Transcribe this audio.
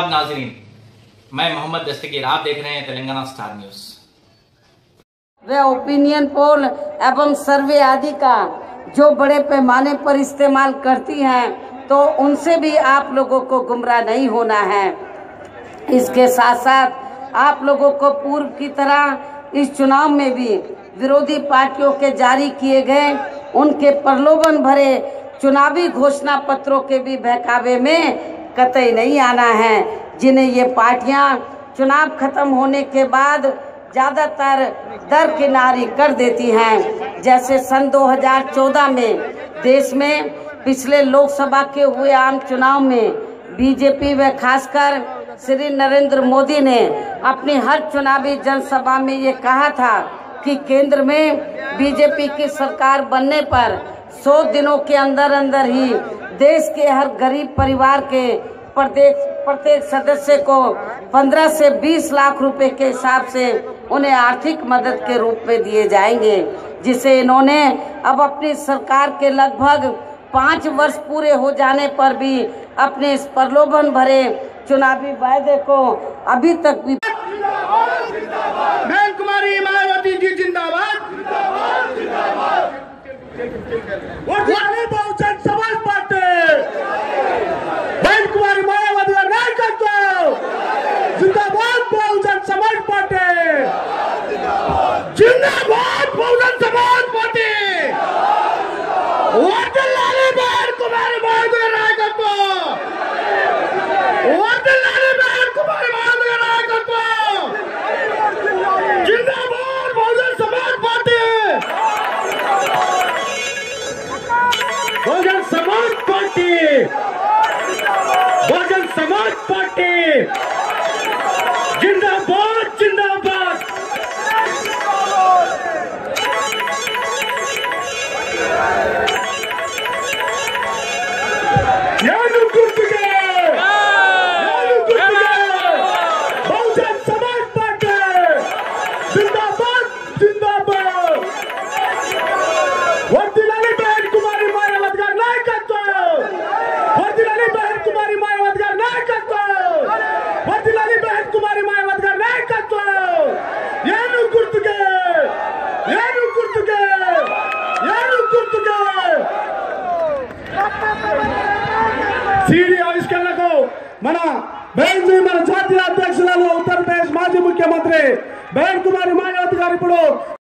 आदाब नाजरीन, मैं मोहम्मद दस्तगीर, आप देख रहे हैं तेलंगाना स्टार न्यूज। वे ओपिनियन पोल एवं सर्वे आदि का जो बड़े पैमाने पर इस्तेमाल करती हैं, तो उनसे भी आप लोगों को गुमराह नहीं होना है। इसके साथ साथ आप लोगों को पूर्व की तरह इस चुनाव में भी विरोधी पार्टियों के जारी किए गए उनके प्रलोभन भरे चुनावी घोषणा पत्रों के भी बहकावे में कतई नहीं आना है, जिन्हें ये पार्टियां चुनाव खत्म होने के बाद ज़्यादातर दरकिनारी कर देती हैं। जैसे सन 2014 में देश में पिछले लोकसभा के हुए आम चुनाव में बीजेपी व खासकर श्री नरेंद्र मोदी ने अपनी हर चुनावी जनसभा में ये कहा था कि केंद्र में बीजेपी की सरकार बनने पर 100 दिनों के अंदर अंदर ही देश के हर गरीब परिवार के प्रत्येक सदस्य को 15 से 20 लाख रुपए के हिसाब से उन्हें आर्थिक मदद के रूप में दिए जाएंगे, जिसे इन्होंने अब अपनी सरकार के लगभग 5 वर्ष पूरे हो जाने पर भी अपने इस प्रलोभन भरे चुनावी वायदे को अभी तक भी। बहन कुमारी मायावती जी जिंदाबाद, बहुजन समाज पार्टी, बहन कुमारी मायावती का नायकत्व जिंदाबाद, बहुजन समाज पार्टी जिंदाबाद, बहुजन समाज पार्टी वर्धिल्लाली बहन कुमारी मायावती का नायकत्व, वर्धिल्लाली बहन कुमारी मायावती का नायकत्व जिंदाबाद, Bahujan Samaj party, Bahujan Samaj party, Bahujan Samaj party जिंदाबाद, जिंदाबाद। बहुजन समाज पार्टी जिंदाबाद, जिंदाबाद। वर्धिल्लाली बहन कुमारी मायावती का नायकत्व, वर्धिल्लाली बहन कुमारी मायावती का नायकत्व, वर्धिल्लाली बहन कुमारी मायावती का नायकत्व। ಏನು ಗುರ್ತಿಗೆ, ಏನು ಗುರ್ತಿಗೆ, ಏನು ಗುರ್ತಿಗೆ సిడి ఆవిష్కరణకు మన బెంజీ మన జాతీయ అధ్యక్షురాలు ఉత్తరప్రదేశ్ మాజీ ముఖ్యమంత్రి బహన్ కుమారి మాయావతి గారు ఇప్పుడు